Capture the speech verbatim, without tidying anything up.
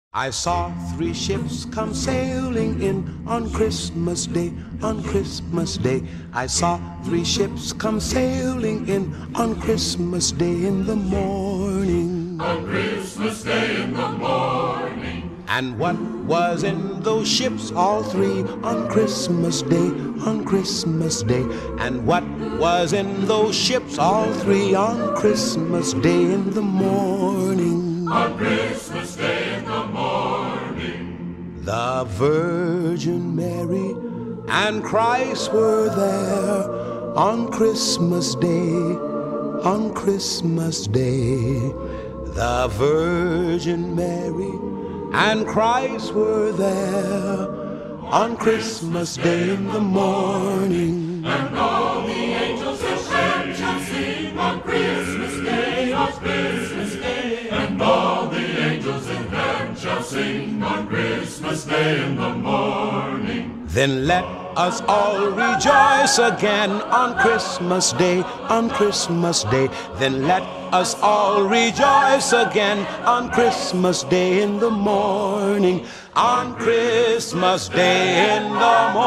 I saw three ships come sailing in on Christmas Day, on Christmas Day. I saw three ships come sailing in on Christmas Day in the morning. On Christmas Day in the morning. And what was in those ships, all three, on Christmas Day, on Christmas Day? And what was in those ships, all three, on Christmas Day in the morning? On Christmas Day in the morning. The Virgin Mary and Christ were there on Christmas Day, on Christmas Day. The Virgin Mary and Christ were there on Christmas Day in the morning. And all the angels in heaven shall sing on Christmas Day, on Christmas Day. And all the angels in heaven shall sing on Christmas Day in the morning. Then let us all rejoice again on Christmas Day, on Christmas Day. Then let us all rejoice again on Christmas Day in the morning, on Christmas Day in the morning.